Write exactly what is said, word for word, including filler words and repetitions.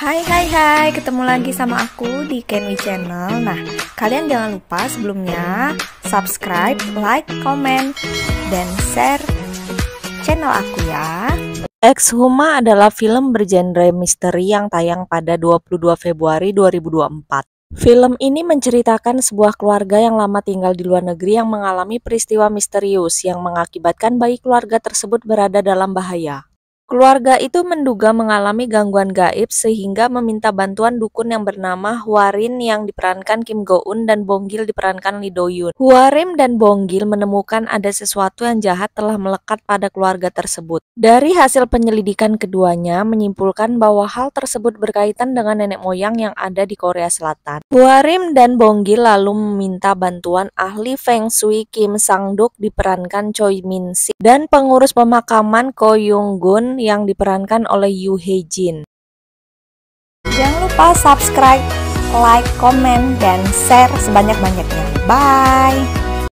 Hai hai hai, ketemu lagi sama aku di Kenwi Channel. Nah, kalian jangan lupa sebelumnya subscribe, like, comment, dan share channel aku ya. Exhuma adalah film bergenre misteri yang tayang pada dua puluh dua Februari dua ribu dua puluh empat. Film ini menceritakan sebuah keluarga yang lama tinggal di luar negeri yang mengalami peristiwa misterius yang mengakibatkan bayi keluarga tersebut berada dalam bahaya. Keluarga itu menduga mengalami gangguan gaib sehingga meminta bantuan dukun yang bernama Hwarin yang diperankan Kim Go Eun dan Bonggil diperankan Lee Do Yoon. Hwarin dan Bonggil menemukan ada sesuatu yang jahat telah melekat pada keluarga tersebut. Dari hasil penyelidikan keduanya menyimpulkan bahwa hal tersebut berkaitan dengan nenek moyang yang ada di Korea Selatan. Hwarin dan Bonggil lalu meminta bantuan ahli Feng Shui Kim Sang-duk diperankan Choi Min Sik dan pengurus pemakaman Ko Yung Gun yang diperankan oleh Yoo Hae Jin. Jangan lupa subscribe, like, komen, dan share sebanyak-banyaknya. Bye!